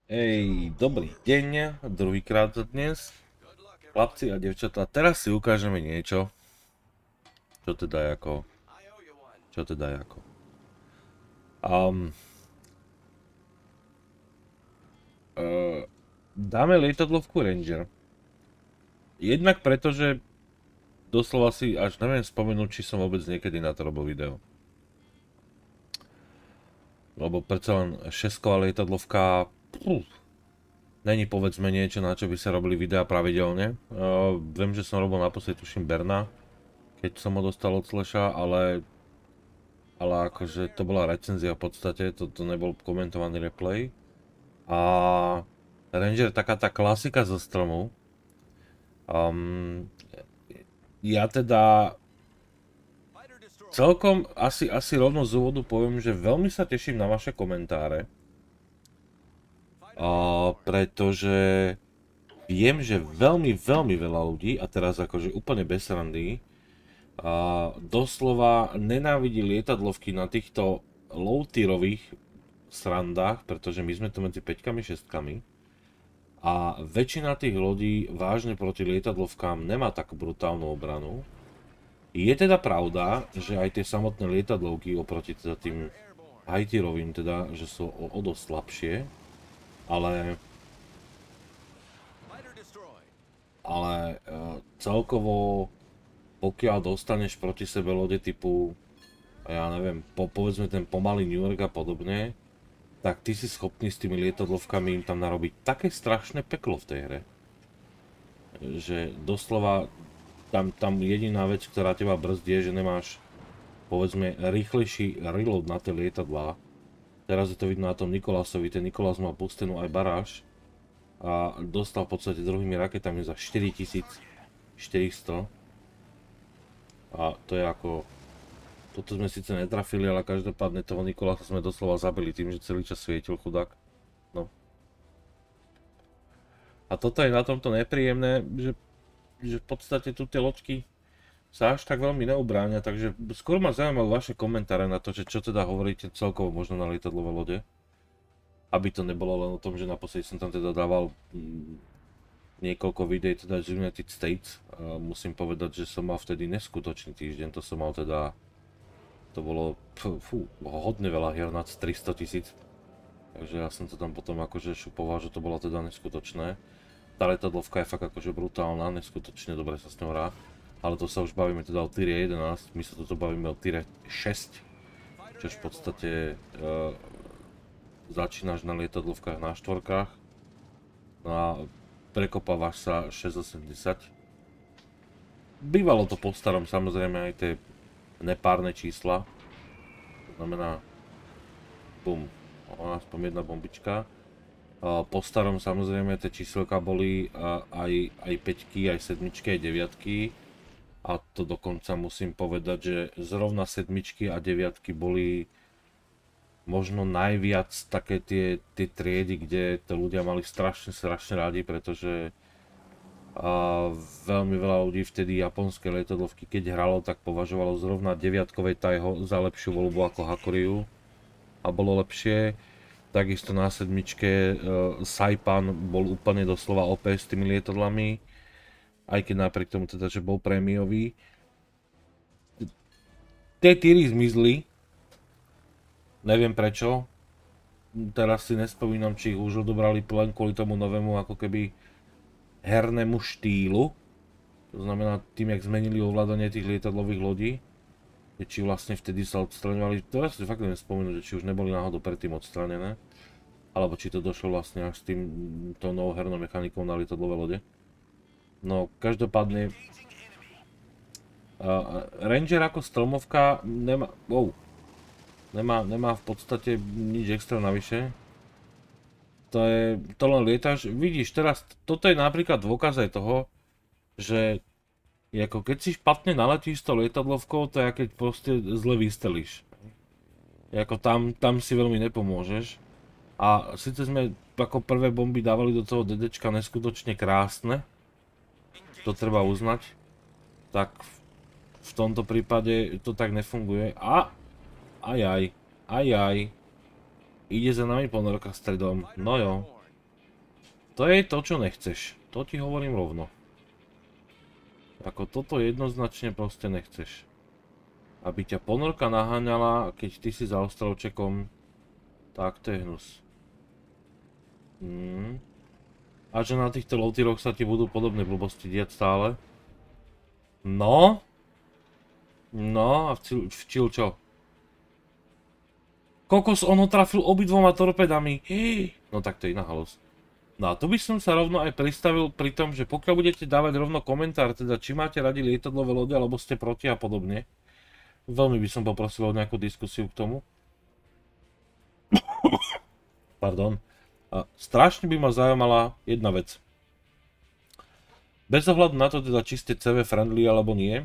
Dobrý deň, druhýkrát za dnes. Chlapci a devčatá, teraz si ukážeme niečo, čo teda je ako. Čo teda je ako. Dáme lietadlovku Ranger. Jednak preto, že doslova si až neviem spomenúť, či som vôbec niekedy na to robil video. Lebo predsa len šesková lietadlovka není povedzme niečo, na čo by sa robili videá pravidelne. Viem, že som robil naposledy, tuším, Berna, keď som ho dostal od Slasha, ale akože to bola recenzia v podstate, to nebol komentovaný replay. A Ranger, taká tá klasika zo stromu. Ja teda celkom asi rovno z úvodu poviem, že veľmi sa teším na vaše komentáre. Pretože viem, že veľmi veľa ľudí, a teraz akože úplne bez srandy, doslova nenávidí lietadlovky na týchto low-tierových srandách, pretože my sme tu medzi 5-kami, 6-kami. A väčšina tých ľudí vážne proti lietadlovkám nemá takú brutálnu obranu. Je teda pravda, že aj tie samotné lietadlovky oproti teda tým high-tierovým teda, že sú o dosť slabšie. Ale celkovo, pokiaľ dostaneš proti sebe lode typu, ja neviem, povedzme ten pomalý New York a podobne, tak ty si schopný s tými lietadlovkami im tam narobiť také strašné peklo v tej hre. Že doslova tam jediná vec, ktorá teba brzdí, je, že nemáš povedzme rýchlejší reload na tie lietadlá. Teraz je to vidno na tom Nikolasovi, ten Nikolás mal pustenú aj baráž a dostal v podstate druhými raketami za 4400. A to je ako... Toto sme síce netrafili, ale každopádne toho Nikolása sme doslova zabili tým, že celý čas svietil chudák. No. A toto je na tomto nepríjemné, že v podstate tu tie loďky sa až tak veľmi neubránia, takže skôr ma zaujímajú vaše komentáre na to, že čo teda hovoríte celkovo možno na lietadlové lode. Aby to nebolo len o tom, že naposledy som tam teda dával niekoľko videí teda z United States. Musím povedať, že som mal vtedy neskutočný týždeň, to som mal teda... To bolo hodne veľa hier nad 300 000. Takže ja som to tam potom akože šupoval, že to bolo teda neskutočné. Tá lietadlovka je fakt akože brutálna, neskutočne dobre sa s ňou hrá. Ale to sa už bavíme teda o tiere 11, my sa toto bavíme o tiere 6. Čož v podstate začínaš na lietadlovkách na štvorkách. No a prekopávaš sa 680. Bývalo to po starom samozrejme aj tie nepárne čísla. To znamená bum, aspoň jedna bombička. Po starom samozrejme tie číselka boli aj 5-ky, aj 7-čky, aj 9-ky. A to dokonca musím povedať, že zrovna 7-čky a 9-ky boli možno najviac také tie triedy, kde to ľudia mali strašne rádi, pretože veľmi veľa ľudí vtedy japonské lietadlovky, keď hralo, tak považovalo zrovna 9-kovej Taiho za lepšiu voľbu ako Hakuryu a bolo lepšie. Takisto na 7-čke Saipan bol úplne doslova OP s tými lietadlami, aj keď napriek tomu teda, že bol prémiový. Tie týry zmizli, neviem prečo, teraz si nespomínam, či ich už odobrali len kvôli tomu novému ako keby hernému štýlu, to znamená tým, jak zmenili ovládanie tých lietadlových lodí, či vlastne vtedy sa odstraňovali, teraz si fakt neviem spomenúť, že či už neboli náhodou predtým odstranené, alebo či to došlo vlastne až s tou novou hernou mechanikou na lietadlové lode. No, každopádne Ranger ako stromovka nemá v podstate nič extra navyše. To len lietaš, vidíš teraz, toto je napríklad dôkaz aj toho, že ako keď si špatne naletíš s tou lietadlovkou, to je keď proste zle vystelíš. Ako tam si veľmi nepomôžeš. A síce sme ako prvé bomby dávali do toho DDčka neskutočne krásne, to treba uznať, tak v tomto prípade to tak nefunguje. Ajaj. Ide za nami ponorka stredom, no jo. To je to, čo nechceš. To ti hovorím rovno. Ako toto jednoznačne proste nechceš. Aby ťa ponorka naháňala, keď ty si za ostrovčekom, tak to je hnus. A že na týchto low-tieroch sa ti budú podobné blbosti diať stále? No? No a včil čo? Kokos, on ho trafil obidvoma torpedami. No tak to je iná halus. No a tu by som sa rovno aj pristavil pri tom, že pokiaľ budete dávať rovno komentár, teda či máte radi lietadlové lode, alebo ste proti a podobne. Veľmi by som poprosil o nejakú diskusiu k tomu. Pardon. A strašne by ma zaujímala jedna vec. Bez ohľadu na to, teda, či ste CV friendly alebo nie,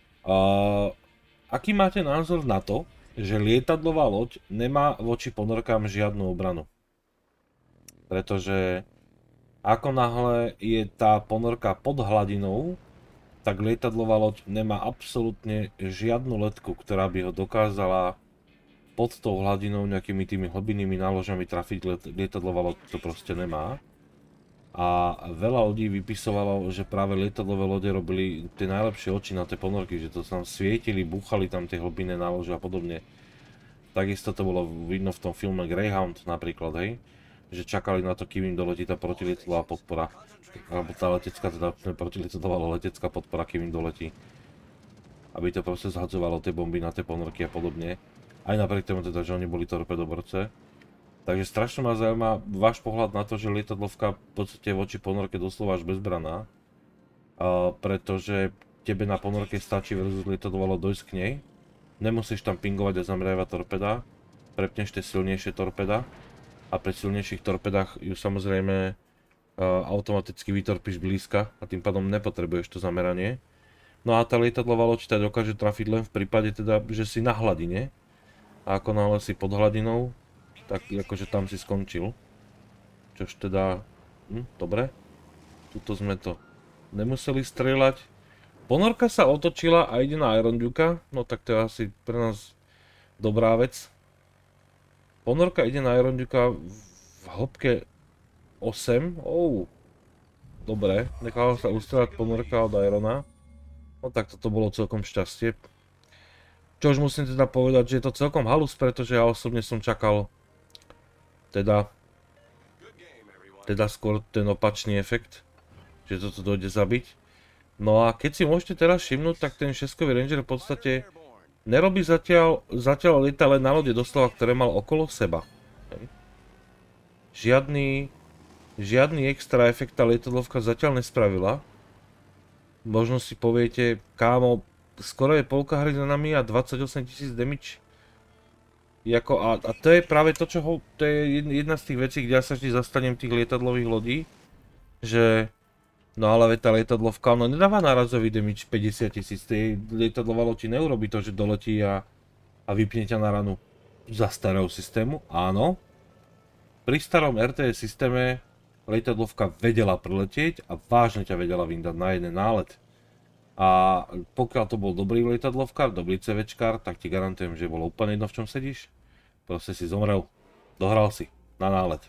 aký máte názor na to, že lietadlová loď nemá voči ponorkám žiadnu obranu? Pretože ako náhle je tá ponorka pod hladinou, tak lietadlová loď nemá absolútne žiadnu letku, ktorá by ho dokázala pod tou hladinou nejakými tými hlbinnými náložami trafiť. Lietadlová loď to proste nemá. A veľa ľudí vypisovalo, že práve lietadlové lode robili tie najlepšie oči na tie ponorky, že to sa tam svietili, búchali tam tie hlbinné nálože a podobne. Takisto to bolo vidno v tom filme Greyhound napríklad, hej? Že čakali na to, kým im doletí tá protilietadlová podpora. Alebo tá letecká, teda protilietadlová letecká podpora, kým im doletí. Aby to proste zhadzovalo tie bomby na tie ponorky a podobne. Aj napriek tomu teda, že oni boli torpedoborce. Takže strašne ma zaujíma váš pohľad na to, že lietadlovka v podstate voči ponorke doslova až bezbraná. Pretože tebe na ponorke stačí versus lietadlovalo dojsť k nej. Nemusíš tam pingovať a zameriavať torpeda. Prepneš tie silnejšie torpeda. A pri silnejších torpedách ju samozrejme automaticky vytorpíš blízka a tým pádom nepotrebuješ to zameranie. No a tá lietadlová loď teda dokáže trafiť len v prípade teda, že si na hladine. A ako náhle si pod hladinou, tak akože tam si skončil. Čož teda, dobre. Tuto sme to nemuseli strieľať. Ponorka sa otočila a ide na Iron Duke, no tak to je asi pre nás dobrá vec. Ponorka ide na Iron Duke v hĺbke 8. Dobre, nechala sa ustrieľať ponorka od Irona. No tak toto bolo celkom šťastie. Čož musím teda povedať, že je to celkom halus, pretože ja osobne som čakal teda skôr ten opačný efekt, že toto dojde zabiť. No a keď si môžete teraz všimnúť, tak ten šeskový Ranger v podstate nerobí zatiaľ lieta len na lode doslova, ktoré mal okolo seba. Žiadny extra efekt tá lietadlovka zatiaľ nespravila. Možno si poviete, kámo, skoro je polka hry za nami a 28 000 damage. A to je práve to, to je jedna z tých vecí, kde ja sa vždy zastanem tých lietadlových lodí. Že no ale tá lietadlovka, ono nedáva nárazový damage 50 000, tej lietadlová loď neurobi to, že doletí a vypne ťa na ranu za starého systému, áno. Pri starom RTS systéme lietadlovka vedela preletieť a vážne ťa vedela vyndať na jeden nálet. A pokiaľ to bol dobrý lietadlovkár, dobrý CVčkár, tak ti garantujem, že bolo úplne jedno, v čom sedíš. Proste si zomrel, dohral si na nálet.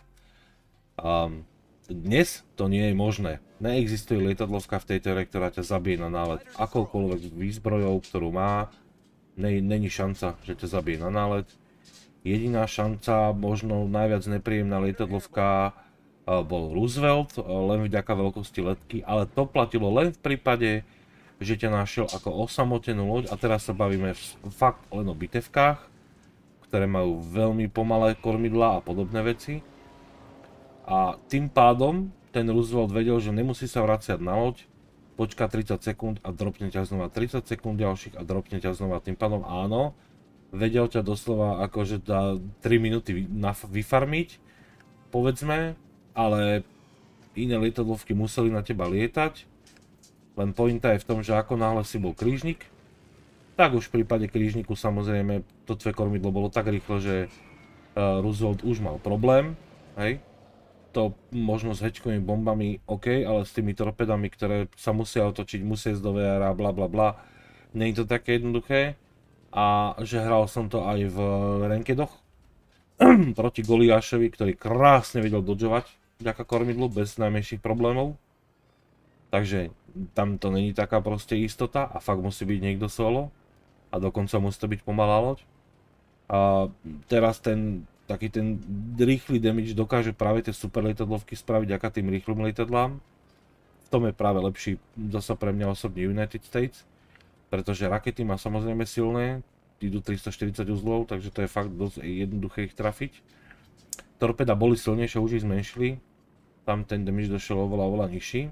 Dnes to nie je možné. Neexistuje lietadlovka v tejto hre, ktorá ťa zabije na nálet akoukoľvek výzbrojou, ktorú má. Není šanca, že ťa zabije na nálet. Jediná šanca, možno najviac nepríjemná lietadlovka, bol Roosevelt, len vďaka veľkosti letky, ale to platilo len v prípade, že ťa našiel ako osamotenú loď, a teraz sa bavíme fakt len o bitevkách, ktoré majú veľmi pomalé kormidlá a podobné veci. A tým pádom ten Roosevelt vedel, že nemusí sa vraciať na loď, počká 30 sekúnd a dropne ťa znova 30 sekúnd ďalších a dropne ťa znova. Tým pádom áno, vedel ťa doslova akože dá 3 minúty vyfarmiť, povedzme, ale iné lietadlovky museli na teba lietať. Len pointa je v tom, že ako náhle si bol krížnik, tak už v prípade krížniku samozrejme to tvoje kormidlo bolo tak rýchlo, že Roosevelt už mal problém, hej. To možno s hečkovými bombami OK, ale s tými torpedami, ktoré sa musia otočiť, musia ísť do VR a bla bla bla, nie je to také jednoduché. A že hral som to aj v rankedoch proti Goliášovi, ktorý krásne vedel dodžovať vďaka kormidlu, bez najmenších problémov. Takže tam to není taká proste istota a fakt musí byť niekto solo. A dokonca musí to byť pomalá loď. A teraz taký ten rýchly damage dokáže práve tie super lietadlovky spraviť vďaka tým rýchlym lietadlám. V tom je práve lepší zasa pre mňa osobne United States. Pretože rakety má samozrejme silné, idú 340 uzlov, takže to je fakt dosť jednoduché ich trafiť. Torpeda boli silnejšie, už ich zmenšili. Tam ten damage došiel oveľa nižší.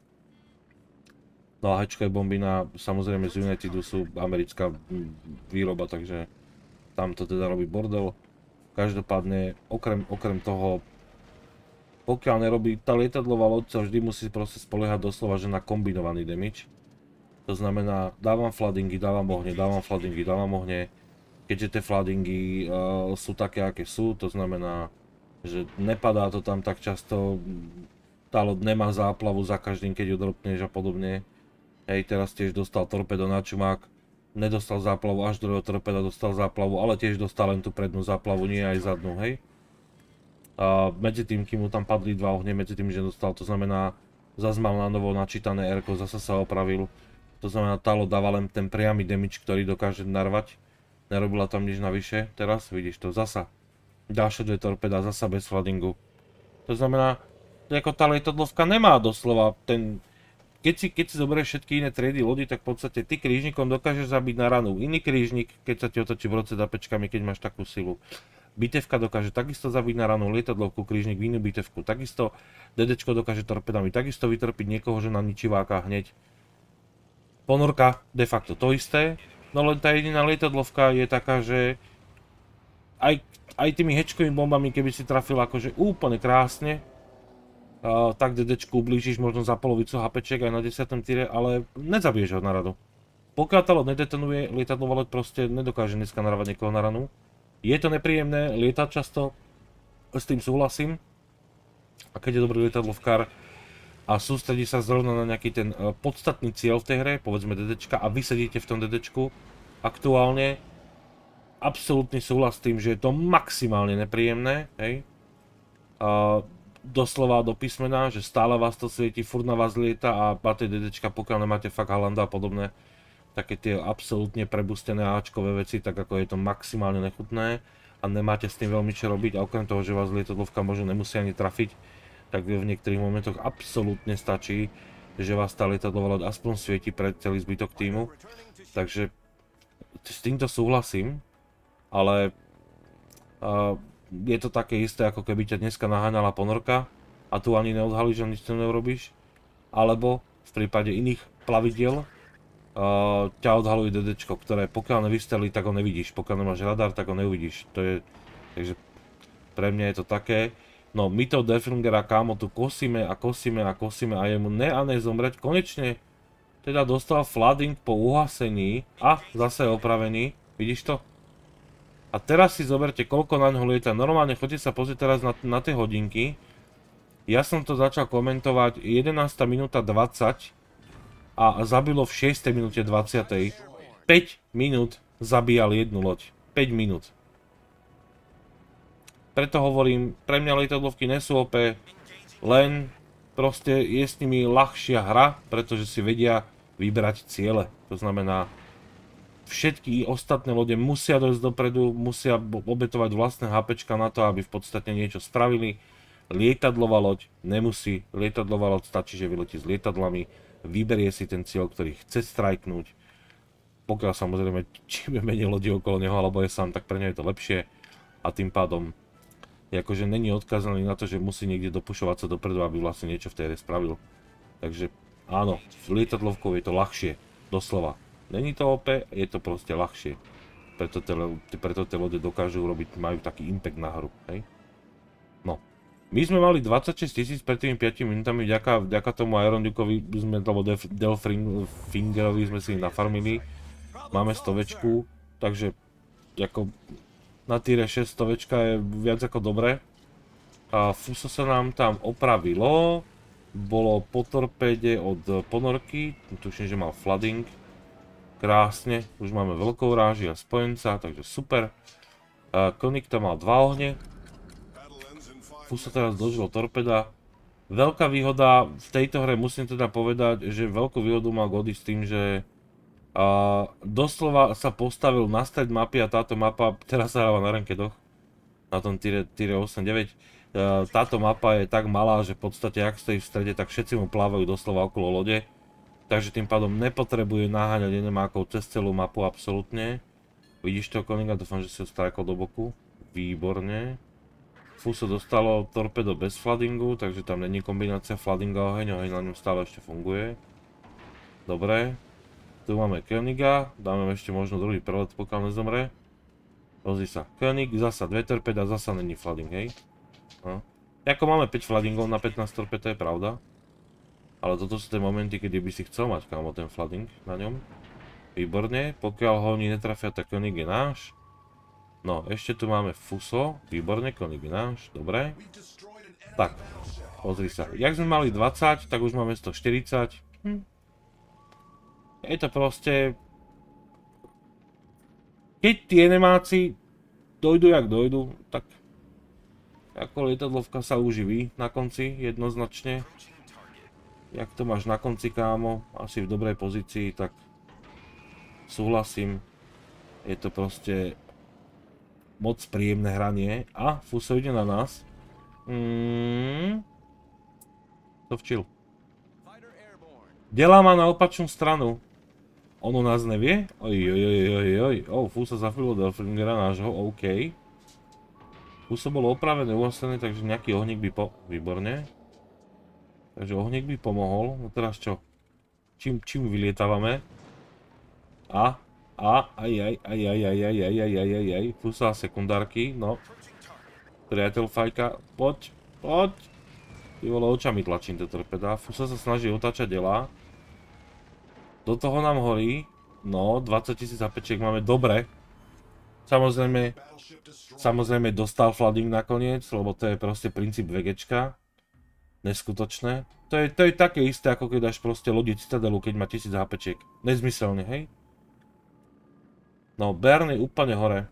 No a hečkové bomby samozrejme z Unitedu sú americká výroba, takže tam to teda robí bordel. Každopádne, okrem toho, pokiaľ nerobí tá lietadlová loď, sa vždy musí proste spoliehať doslova, že na kombinovaný damage. To znamená, dávam floodingy, dávam ohne, dávam floodingy, dávam ohne. Keďže tie floodingy sú také, aké sú, to znamená, že nepadá to tam tak často, tá loď nemá záplavu za každým, keď ju dropneš a podobne. Hej, teraz tiež dostal torpedo na čumák, nedostal záplavu, až druhého torpeda dostal záplavu, ale tiež dostal len tú prednú záplavu, nie aj zadnú, hej. A medzi tým, kým mu tam padli dva ohne, medzi tým, že dostal, to znamená, zase mal na novo načítané R-ko, zase sa opravil. To znamená, tá loď dáva len ten priamy damage, ktorý dokáže narvať. Nerobila tam nič navyše, teraz vidíš to, zasa. Ďalšie dve torpeda, zasa bez floodingu. To znamená, ako tá lietadlovka nemá doslova ten... Keď si zoberieš všetky iné triedy lodi, tak v podstate ty krížnikom dokážeš zabiť na ranu. Iný krížnik, keď sa ti otočí v roce za pečkami, keď máš takú silu. Bitevka dokáže takisto zabiť na ranu, lietadlovku, krížnik v inú bitevku. Takisto DDčko dokáže torpedami, takisto vytrpiť niekoho, že na ničiváka hneď. Ponorka, de facto to isté. No len tá jediná lietadlovka je taká, že aj tými hečkovými bombami, keby si trafil akože úplne krásne, tak DDčku ublížiš možno za polovicu HPček aj na 10. týre, ale nezabiješ ho na radu. Pokiaľ tá loď nedetonuje, lietadlová loď proste nedokáže dneska naravať niekoho na ranu. Je to nepríjemné lietať často, s tým súhlasím. A keď je dobrý lietadlovkár a sústredí sa zrovna na nejaký ten podstatný cieľ v tej hre, povedzme DDčka, a vy sedíte v tom DDčku aktuálne, absolútny súhlas s tým, že je to maximálne nepríjemné, hej. Doslova do písmena, že stále vás to svieti, furt na vás lieta a máte DDčka, pokiaľ nemáte fakt Halanda a podobné, také tie absolútne prebustené áčkové veci, tak ako je to maximálne nechutné a nemáte s tým veľmi čo robiť a okrem toho, že vás lietadlovka možno nemusí ani trafiť, tak v niektorých momentoch absolútne stačí, že vás tá lietadlová loď aspoň svieti pre celý zbytok týmu. Takže s týmto súhlasím, ale je to také isté, ako keby ťa dneska naháňala ponorka a tu ani neodhalíš a nič s tým neurobíš. Alebo v prípade iných plavidiel ťa odhaluje DDčko, ktoré pokiaľ nevystrelí, tak ho nevidíš. Pokiaľ nemáš radar, tak ho neuvidíš. Takže pre mňa je to také. No my to Defringera kámo tu kosíme a kosíme a kosíme a jemu zomrieť. Konečne teda dostal flooding po uhasení a zase je opravený. Vidíš to? A teraz si zoberte, koľko na ňo lieta. Normálne choďte sa pozrieť teraz na tie hodinky. Ja som to začal komentovať 11. minúta 20 a zabilo v 6. minúte 20. 5 minút zabíjal jednu loď. 5 minút. Preto hovorím, pre mňa lietadlovky nie sú OP, len proste je s nimi ľahšia hra, pretože si vedia vybrať ciele. To znamená, všetky ostatné lode musia dojsť dopredu, musia obetovať vlastné HPčka na to, aby v podstate niečo spravili. Lietadlová loď nemusí, lietadlová loď stačí, že vyletí s lietadlami, vyberie si ten cieľ, ktorý chce strajknúť. Pokiaľ samozrejme, čím je menej lodí okolo neho, alebo je sám, tak pre neho je to lepšie. A tým pádom, akože není odkazaný na to, že musí niekde dopušovať sa dopredu, aby vlastne niečo v tej hre spravil. Takže áno, s lietadlovkou je to ľahšie, doslova. Není to OP, je to proste ľahšie. Preto tie lode dokážu robiť, majú taký impact na hru, hej? No. My sme mali 26 000 pred tými 5 minútami, vďaka tomu Iron Dukeovi sme, alebo Delfingerovi sme si nafarmili. Máme 100, takže ako na týre 6 100 je viac ako dobre. A Fuso sa nám tam opravilo. Bolo po torpéde od ponorky, tuším, že mal flooding. Krásne, už máme veľkou ráži a spojenca, takže super. Konik tam mal 2 ohne. Fuso teraz dožil torpeda, Veľká výhoda v tejto hre, musím teda povedať, že veľkú výhodu má Gody s tým, že doslova sa postavil na stred mapy a táto mapa, teraz sa hráva na rankedoch, na tom tier 8-9, táto mapa je tak malá, že v podstate ak stojí v strede, tak všetci mu plávajú doslova okolo lode. Takže tým pádom nepotrebuje naháňať enemákov cez celú mapu absolútne. Vidíš toho Koninga, dúfam, že si ho strajkol do boku. Výborne. Fuso dostalo torpedo bez floodingu, takže tam není kombinácia floodinga a oheň na ňom stále ešte funguje. Dobre. Tu máme Koeniga, dáme ešte možno druhý prelet, pokiaľ nezomre. Pozri sa, Koenig, zasa 2 torpeda, zasa není flooding, hej. No. Ako máme 5 floodingov na 15 torped, to je pravda. Ale toto sú tie momenty, kedy by si chcel mať, kámo, ten flooding na ňom. Výborne, pokiaľ ho oni netrafia, tak Koenig je náš. No, ešte tu máme Fuso, výborne, Koenig je náš, dobre. Tak, pozri sa, jak sme mali 20, tak už máme 140. Je to proste... Keď tí enemáci dojdu jak dojdu, tak... Ako lietadlovka sa uživí na konci, jednoznačne. Jak to máš na konci, kámo, asi v dobrej pozícii, tak... Súhlasím. Je to proste... moc príjemné hranie. A Fuso ide na nás. To včil. Delá ma na opačnú stranu. Ono nás nevie? Ojojojojojoj. Fuso zafilil Delfingera nášho, OK. Fuso bolo opravené, uhasené, takže nejaký ohník by Výborne. Takže ohník by pomohol. No teraz čo? Čím vylietávame? Aj, Fuso a sekundárky, no. Priateľ fajka, poď. Ty vole, očami tlačím tie torpeda. Fuso sa snaží otáčať delá. Do toho nám horí. No, 20 000 zapečiek máme, dobre. Samozrejme dostal flooding nakoniec, lebo to je proste princíp VGčka. Neskutočné. To je také isté, ako keď dáš proste lodi Citadelu, keď má 1000 HPčiek. Nezmyselne, hej? No, Bern je úplne hore.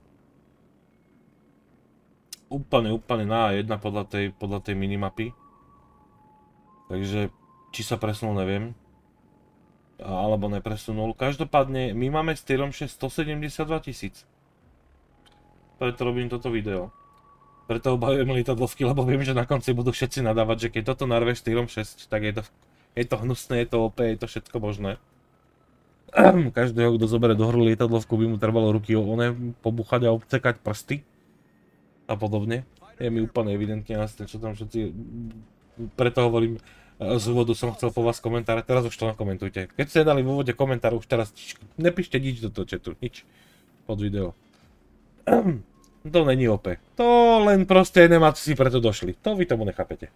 Úplne na A1 podľa tej minimapy. Takže, či sa presunul, neviem. Alebo nepresunul. Každopádne, my máme s tierom 6 172 000. Preto robím toto video. Preto obajujem lietadlovky, lebo viem, že na konci budú všetci nadávať, že keď toto narveš s tierom 6, tak je to hnusné, je to OP, je to všetko možné. Každého, kto zoberie do hru lietadlovku, by mu trebalo ruky pobuchať a obcekať prsty. A podobne. Je mi úplne evidentne jasné, čo tam všetci... Preto hovorím, z úvodu som chcel po vás komentáre, teraz už to nakomentujte. Keď ste dali v úvode komentár, už teraz nepíšte nič do toho chatu, nič pod video. To není OP. To len proste nemáci si preto došli. To vy tomu nechápete.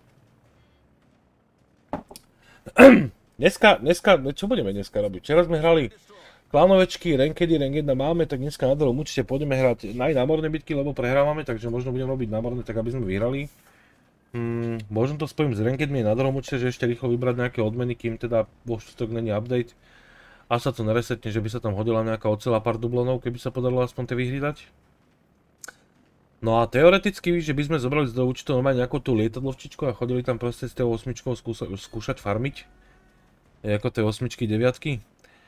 Dneska, čo budeme dneska robiť? Včera sme hrali klanovečky, rankedy, rank 1 máme, tak dneska na druhom určite pôjdeme hrať aj námorné bitky, lebo prehrávame, takže možno budeme robiť námorné, tak aby sme vyhrali. Možno to spojím s rankedmi na druhom určite, že ešte rýchlo vybrať nejaké odmeny, kým teda vo štvrtok není update. A sa to neresetne, že by sa tam hodila nejaká ocela pár dublonov, keby sa podarilo aspoň tie vyhry dať. No a teoreticky, že by sme zobrali z toho účtu normálne nejakú tú lietadlovčičku a chodili tam proste s tej 8čkou skúšať farmiť. Ako tie 8čky, 9-ky.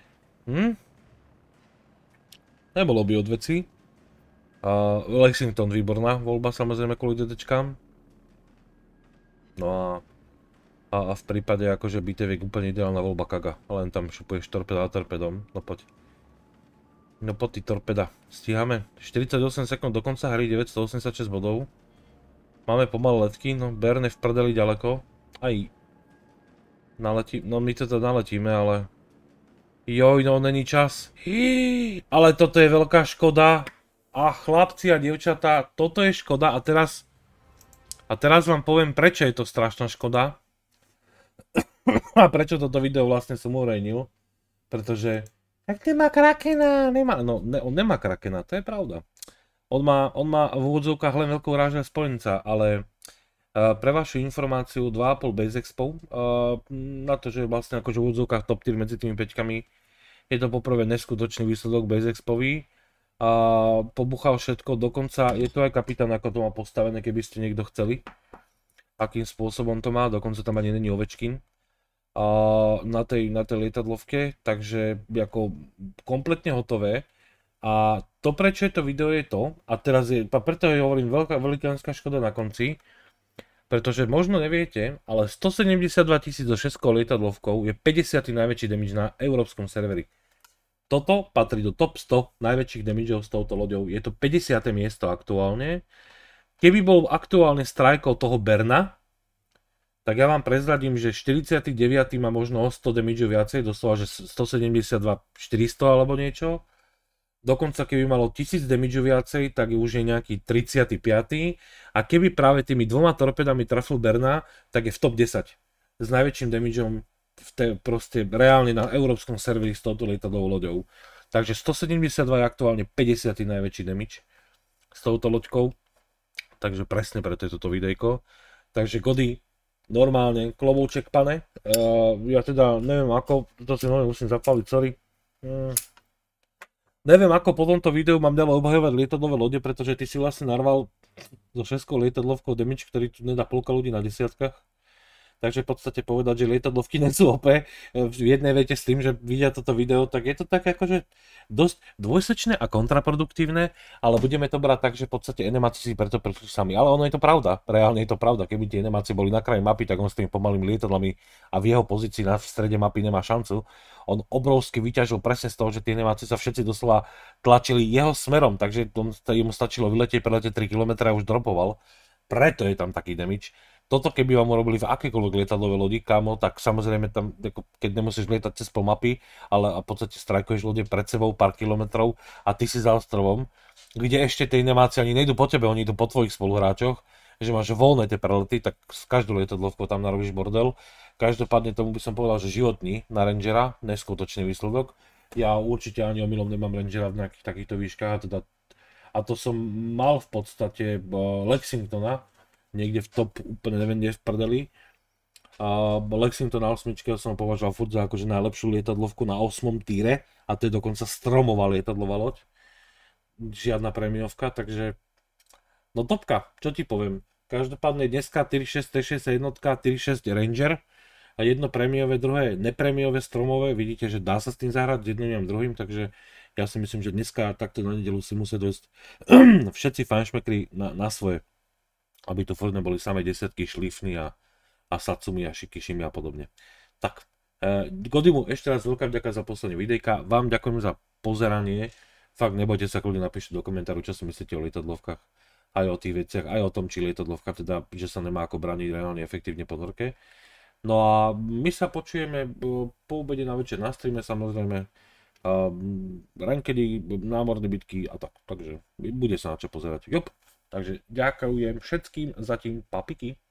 Nebolo by od veci. Lexington, výborná voľba samozrejme kvôli DDčkám. No a v prípade akože BTV úplne ideálna voľba Kaga. Len tam šupuješ torpeda a torpedom. No poď. No poď ty torpeda. Stíhame. 48 sekúnd do konca hry, 986 bodov. Máme pomaly letky, no Bern je v prdeli ďaleko. Aj. No my to naletíme, ale... Joj, no není čas. Ale toto je veľká škoda. A chlapci a dievčatá, toto je škoda a teraz vám poviem, prečo je to strašná škoda. A prečo toto video vlastne som uverejnil. Pretože... Tak nemá Krakena, on nemá Krakena, to je pravda. On má v úvodzovkách len veľkou ráža spojenca, ale pre vašu informáciu 2,5 Base Expo, na to, že vlastne akože v úvodzovkách top tier medzi tými peťkami, je to poprvé neskutočný výsledok Base Expový. Pobuchal všetko, dokonca je to aj kapitán, ako to má postavené, keby ste niekto chceli. akým spôsobom to má, dokonca tam ani není Ovečkin na tej lietadlovke, takže ako kompletne hotové. A to, prečo je to video, je to, a teraz je, preto hovorím, velikánska škoda na konci, pretože možno neviete, ale 172 000 so šeskou lietadlovkou je 50. najväčší damage na európskom serveri. Toto patrí do top 100 najväčších damageov s touto loďou, je to 50. miesto aktuálne. Keby bol aktuálne strajkov toho Berna, tak ja vám prezradím, že 49. má možno o 100 damage viacej, doslova, že 172 400 alebo niečo. Dokonca keby malo 1000 damage viacej, tak už je nejaký 35. A keby práve tými dvoma torpedami trafil Berna, tak je v top 10. S najväčším damageom proste reálne na európskom serveri s touto lietadlovou loďou. Takže 172 je aktuálne 50. najväčší damage s touto loďkou. Takže presne preto je toto videjko. Takže Gody, normálne, klobúček pane. Ja teda neviem ako, to si musím zapáliť, sorry. Neviem ako po tomto videu mám ďalej obhajovať lietadlové lode, pretože ty si vlastne narval so 6 lietadlovkou damage, ktorý tu nedá polka ľudí na desiatkách. Takže v podstate povedať, že lietadlovky nie sú OP v jednej vete s tým, že vidia toto video, tak je to tak akože dosť dvojsečné a kontraproduktívne, ale budeme to brať tak, že v podstate enemáci si preto prišli sami. Ale ono je to pravda, reálne je to pravda. Keby tie enemáci boli na kraji mapy, tak on s tými pomalými lietadlami a v jeho pozícii v strede mapy nemá šancu. On obrovsky vyťažil presne z toho, že tie enemáci sa všetci doslova tlačili jeho smerom, takže mu stačilo vyletieť, preletieť 3 km a už dropoval. Preto je tam taký damage. Toto keby vám urobili v akékoľvek lietadlové lodi, kámo, tak samozrejme tam, keď nemusíš lietať cez pol mapy, ale v podstate strajkuješ lode pred sebou pár kilometrov a ty si za ostrovom, kde ešte tie nemáci ani nejdu po tebe, oni idú po tvojich spoluhráčoch, že máš voľné tie prelety, tak s každou lietadlovkou tam narobíš bordel. Každopádne tomu by som povedal, že životný na Rangera, neskutočný výsledok. Ja určite ani omylom nemám Rangera v nejakých takýchto výškach, a to som mal v podstate Lexingtona, niekde v top, úplne neviem, kde v prdeli. Lexington na 8 som považoval furt za akože najlepšiu lietadlovku na 8. týre a to je dokonca stromová lietadlová loď. Žiadna prémiovka, takže no topka, čo ti poviem. Každopádne dneska T6 T61, T6 Ranger a jedno prémiové, druhé neprémiové stromové. Vidíte, že dá sa s tým zahrať jedným a druhým, takže ja si myslím, že dneska takto na nedeľu si musia dojsť všetci fanšmekri na svoje, aby tu furt neboli samé desiatky šlifny a Satsumi a Shikishimi a podobne. Tak, Godimu ešte raz veľká vďaka za posledné videjka, vám ďakujem za pozeranie, fakt nebojte sa, kľudne napíšte do komentáru, čo si myslíte o lietadlovkách, aj o tých veciach, aj o tom, či lietadlovka teda, že sa nemá ako braniť reálne efektívne pod horke. No a my sa počujeme po obede na večer na streame, samozrejme, rankedy, námorné bitky a tak, takže bude sa na čo pozerať. Jop. Takže ďakujem všetkým zatím, papiky.